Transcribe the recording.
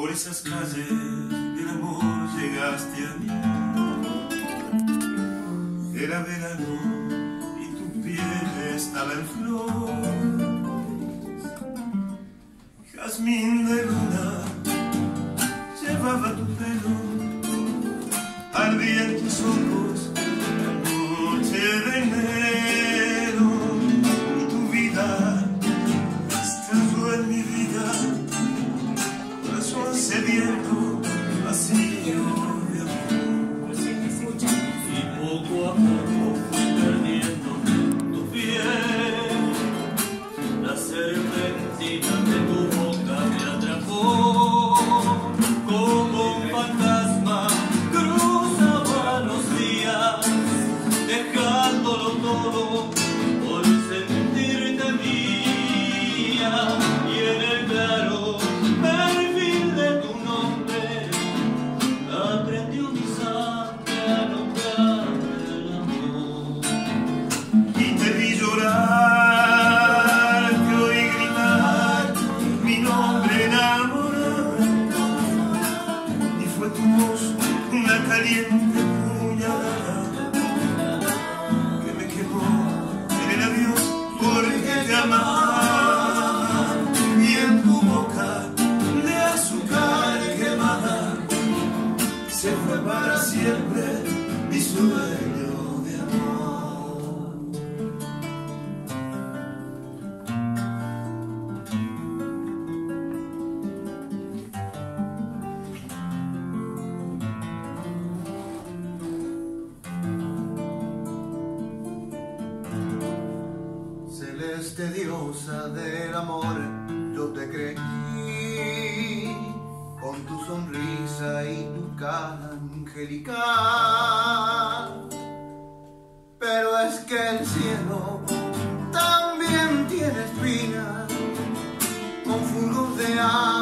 por esas calles del amor llegaste a mí. Era verano y tu piel estaba en flor, jazmín de luna llevaba tu pelo, ardía en tus ojos la noche de enero, y tu vida estalló en mi vida, corazón sediento, vacío de amor. Y poco a poco fui perdiendo tu piel, la serpentina de tu boca me atrapó, como un fantasma cruzaba los días, dejándolo todo por sentirte mía, y en el claro perfil de tu nombre aprendió mi sangre a nombrar el amor. Y te vi llorar, te oí gritar mi nombre enamorado, y fue tu voz una caliente puñalada que me quemó en el adiós porque te amaba, y en tu boca de azúcar quemada se fue para siempre mi sueño de amor. Celeste diosa del amor, yo te creí, con tu sonrisa y tu cara angelical. Pero es que el cielo también tiene espinas, con fulgor de agua